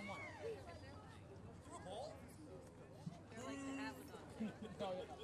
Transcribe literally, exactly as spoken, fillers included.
Come on. Through a ball? They're like the Amazon. Oh, yeah.